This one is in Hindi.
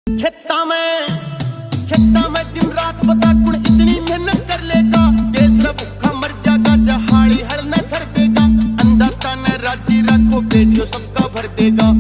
खेता में दिन रात बता कुण इतनी मेहनत कर लेगा, देसरा भूखा मर जाएगा, जहाड़ी हल न धर देगा, अंधा तन राजी रखो बेटियों सबका भर देगा।